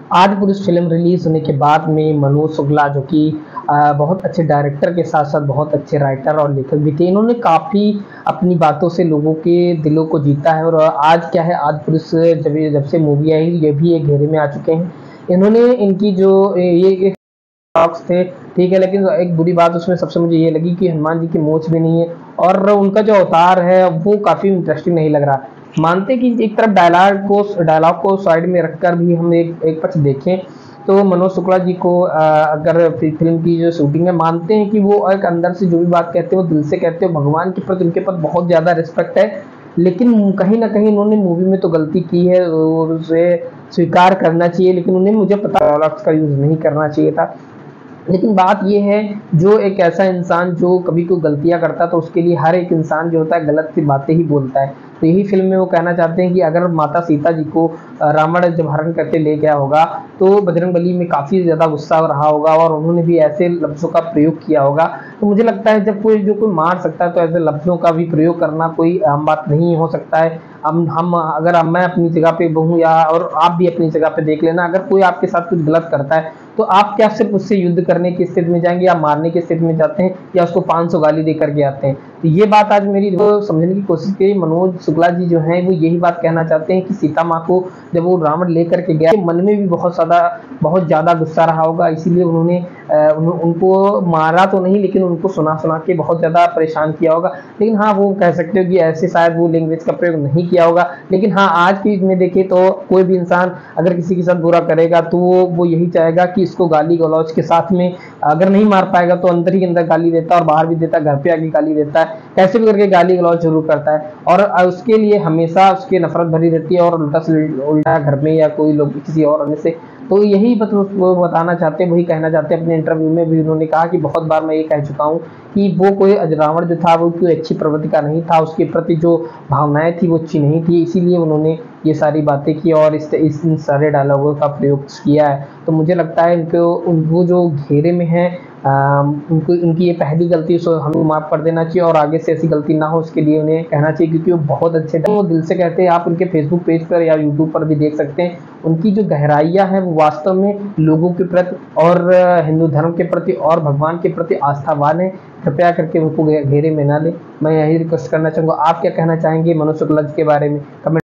आज पुरुष film release होने के बाद में मनोज शुक्ला जो कि बहुत अच्छे डायरेक्टर के साथ साथ बहुत अच्छे राइटर और लेखक भी थे, इन्होंने काफ़ी अपनी बातों से लोगों के दिलों को जीता है। और आज क्या है, आज पुरुष जब से मूवी आई ये भी एक घेरे में आ चुके हैं। इन्होंने इनकी जो ये ब्लॉग्स थे, ठीक है, लेकिन एक बुरी बात उसमें सबसे मुझे ये लगी कि हनुमान जी की मूंछ भी नहीं है और उनका जो अवतार है वो काफ़ी इंटरेस्टिंग नहीं लग रहा। मानते कि एक तरफ डायलॉग को साइड में रखकर भी हम एक पक्ष देखें तो मनोज शुक्ला जी को अगर फिल्म की जो शूटिंग है, मानते हैं कि वो एक अंदर से जो भी बात कहते हैं वो दिल से कहते हैं, भगवान के प्रति उनके प्रति बहुत ज़्यादा रिस्पेक्ट है। लेकिन कहीं ना कहीं उन्होंने मूवी में तो गलती की है और उसे स्वीकार करना चाहिए, लेकिन उन्हें मुझे पता डायलॉग्स का यूज़ नहीं करना चाहिए था। लेकिन बात ये है, जो एक ऐसा इंसान जो कभी कोई गलतियां करता है तो उसके लिए हर एक इंसान जो होता है गलत सी बातें ही बोलता है। तो यही फिल्म में वो कहना चाहते हैं कि अगर माता सीता जी को रावण जब हरण करके ले गया होगा तो बजरंगबली में काफ़ी ज़्यादा गुस्सा रहा होगा और उन्होंने भी ऐसे लफ्ज़ों का प्रयोग किया होगा। तो मुझे लगता है जब कोई मार सकता है तो ऐसे लफ्ज़ों का भी प्रयोग करना कोई आम बात नहीं हो सकता है। हम अगर मैं अपनी जगह पे हूँ या और आप भी अपनी जगह पे देख लेना, अगर कोई आपके साथ कुछ गलत करता है तो आप क्या सिर्फ उससे युद्ध करने की स्थिति में जाएंगे या मारने की स्थिति में जाते हैं या उसको 500 गाली दे करके आते हैं। तो ये बात आज मेरी वो समझने की कोशिश की। मनोज शुक्ला जी जो हैं वो यही बात कहना चाहते हैं कि सीता माँ को जब वो रावण लेकर के गया मन में भी बहुत ज़्यादा गुस्सा रहा होगा, इसीलिए उन्होंने उनको मारा तो नहीं लेकिन उनको सुना सुना के बहुत ज़्यादा परेशान किया होगा। लेकिन हाँ, वो कह सकते हो कि ऐसे शायद वो लैंग्वेज का प्रयोग नहीं किया होगा। लेकिन हाँ, आज की में देखें तो कोई भी इंसान अगर किसी के साथ बुरा करेगा तो वो यही चाहेगा कि इसको गाली गलौज के साथ में, अगर नहीं मार पाएगा तो अंदर ही अंदर गाली देता है और बाहर भी देता है, घर पे आके गाली देता है, कैसे भी करके गाली गलौज जरूर करता है और उसके लिए हमेशा उसकी नफरत भरी रहती है और उल्टा से उल्टा घर में या कोई लोग किसी और अन्य से। तो यही वो बताना चाहते हैं, वही कहना चाहते हैं। अपने इंटरव्यू में भी उन्होंने कहा कि बहुत बार मैं ये कह चुका हूँ कि वो कोई रावण जो था वो कोई अच्छी प्रवृत्ति का नहीं था, उसके प्रति जो भावनाएं थी वो अच्छी नहीं थी, इसीलिए उन्होंने ये सारी बातें की और इन सारे डायलॉगों का प्रयोग किया है। तो मुझे लगता है उनको जो घेरे में है उनको उनकी ये पहली गलती सो हमें माफ़ कर देना चाहिए और आगे से ऐसी गलती ना हो उसके लिए उन्हें कहना चाहिए, क्योंकि वो बहुत अच्छे थे, वो दिल से कहते हैं। आप उनके फेसबुक पेज पर या यूट्यूब पर भी देख सकते हैं। उनकी जो गहराइयाँ हैं वो वास्तव में लोगों के प्रति और हिंदू धर्म के प्रति और भगवान के प्रति आस्थावान है। कृपया करके उनको घेरे में ना ले, मैं यही रिक्वेस्ट करना चाहूँगा। आप क्या कहना चाहेंगे मनोज शुक्ला जी के बारे में? कमेंट